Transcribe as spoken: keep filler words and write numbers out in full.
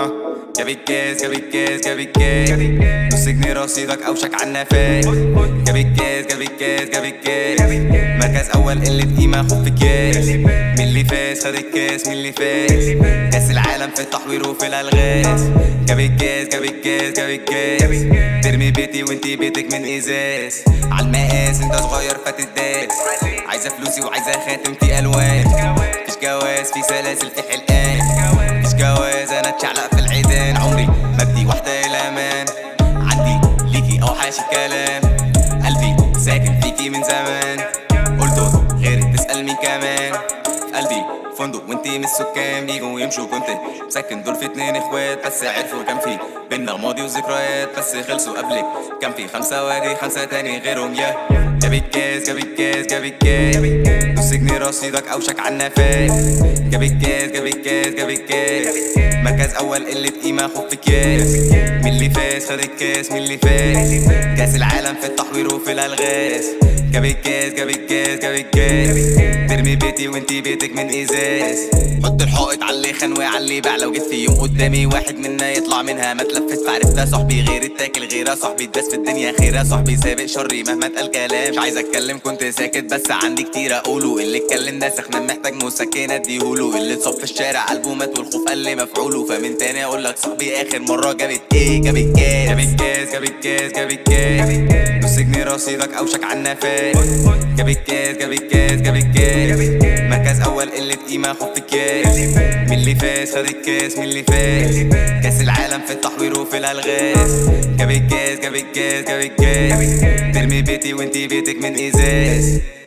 اه جاب الكاس جاب الكاس جاب الكاس نص جنيه رصيدك اوشك على النفاس. جاب الكاس جاب الكاس جاب الكاس مركز اول قلة قيمة خد في كاس. مين اللي فاز خد الكاس مين اللي فاز كاس العالم في التحوير وفي الالغاز. جاب الكاس جاب الكاس جاب الكاس ترمي بيتي وانتي بيتك من ازاز. عالمقاس انت صغير فتداس عايزة فلوسي وعايزة خاتم في الوان. مفيش جواز في سلاسل في حلقان. مفيش جواز انا اتشعلق في العيدان. عمري ما بدي واحدة الامان عندي ليكي اوحش الكلام. قلبي ساكن فيكي من زمان قلته غيرك تسأل مين كمان. في قلبي فندق وانتي من السكان بيجوا ويمشوا كنت مسكن دول في اتنين اخوات بس عرفوا كان في بينا ماضي وذكريات بس خلصوا قبلك. كان في خمسة وادي خمسة تاني غيرهم يا جاب الكاس جاب الكاس جاب الكاس نص جنيه رصيدك اوشك على النفاس. جاب الكاس جاب الكاس جاب الكاس مركز اول قلة قيمة خد في كاس. مين اللي فاز خد الكاس مين اللي فاز كاس العالم في التحوير وفي الالغاز. جاب الكاس جاب الكاس جاب الكاس ترمي بيتي وانتي بيتك من ازاز. حط الحائط على اللي خان وعلى اللي باع. لو جيت في يوم قدامي واحد منا يطلع منها ما تلفت فعرفتها صاحبي غير التاكل غيرها صاحبي اتداس في الدنيا خيرها صاحبي سابق شري مهما اتقال كلام. مش عايز اتكلم كنت ساكت بس عندي كتير اقوله. اللي اتكلم ده سخنان محتاج مسكنه اديهوله. اللي اتصاب في الشارع قلبه مات والخوف قل مفعوله. فمن تاني اقول لك صاحبي اخر مره جابت ايه جاب الكاس جاب الكاس جاب الكاس جاب الكاس نص جنيه رصيدك اوشك على النفاس. جاب الكاس جاب الكاس جاب الكاس مركز اول قلة قيمة خد في كاس. مين اللي فاز خد الكاس مين اللي فاز كاس العالم في التحوير وفي الالغاز. جاب الكاس جاب الكاس جاب الكاس ترمي بيتي وانتي بيتك من ازاز.